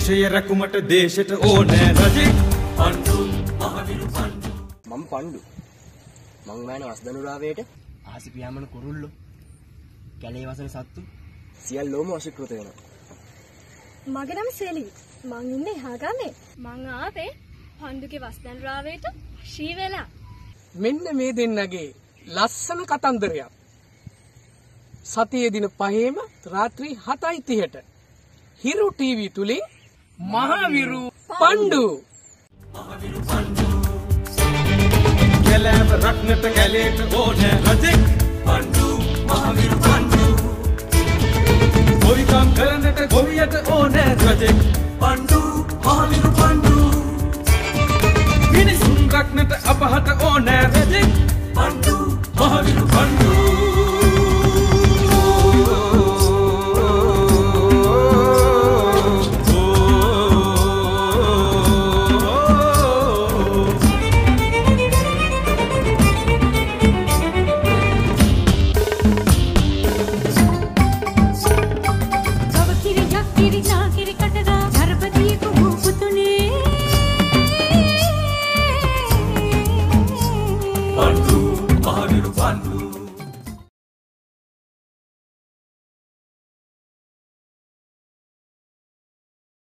දේශය රැකුමට දේශයට ඕනෑ රජෙක් පණ්ඩු මහවිරු පණ්ඩු මම පණ්ඩු මං මෑන වස්දනුරාවේට ආසි පියාඹන කුරුල්ලෝ කැලේ වසන සත්තු සියල්ලෝම වශීකృత වෙනවා. මගේ නම සෙලි. මං ඉන්නේ හාගමේ. මං ආවේ පණ්ඩුගේ වස්දනුරාවේට ශ්‍රී වෙලා. මෙන්න මේ දෙන්නගේ ලස්සන කතන්දරයක්. සතියේ දින 5ේම රාත්‍රී 7:30ට හිරු ටීවී තුලින් මහවිරු පණ්ඩු කැලෑව රක්නට කැලේට ඕනෑ රජෙක් පණ්ඩු මහවිරු පණ්ඩු ගොවිකම් කරන්නට ගොවියට ඕනෑ රජෙක් පණ්ඩු මහවිරු පණ්ඩු මිනිසුන් රක්නට අපහට ඕනෑ